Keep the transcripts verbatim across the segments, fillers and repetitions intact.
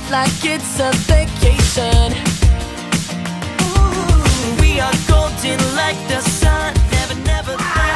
like it's a vacation. Ooh, we are golden like the sun, never, never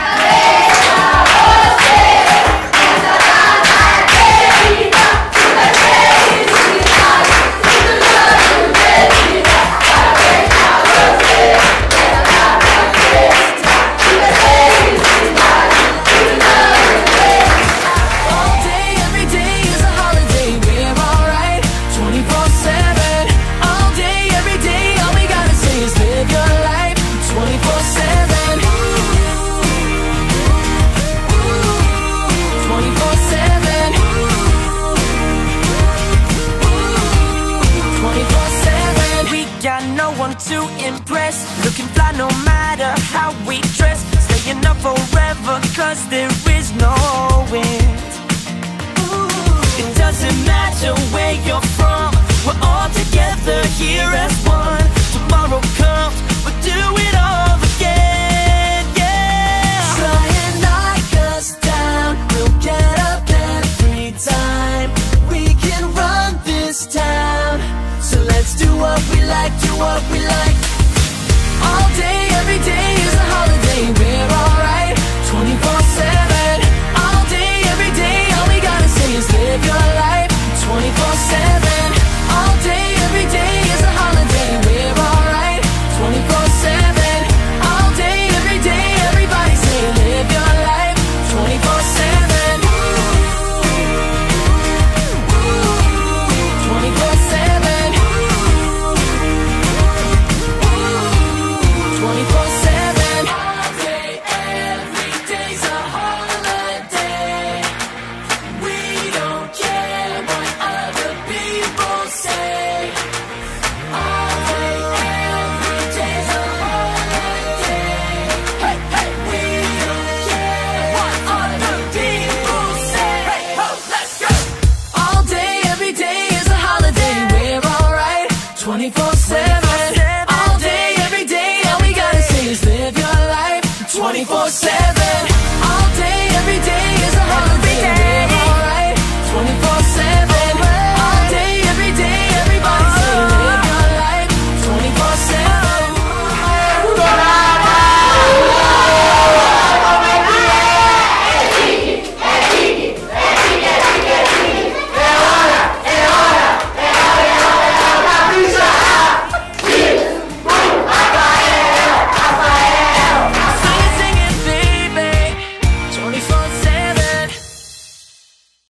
to impress, looking fly no matter how we dress, staying up forever cause there is no end. Ooh, it doesn't matter where you're from, we're all together here as one. Tomorrow comes, we'll do it all again, yeah. Try and knock us down, we'll get up every time. We can run this town, so let's do what we like, do what we like.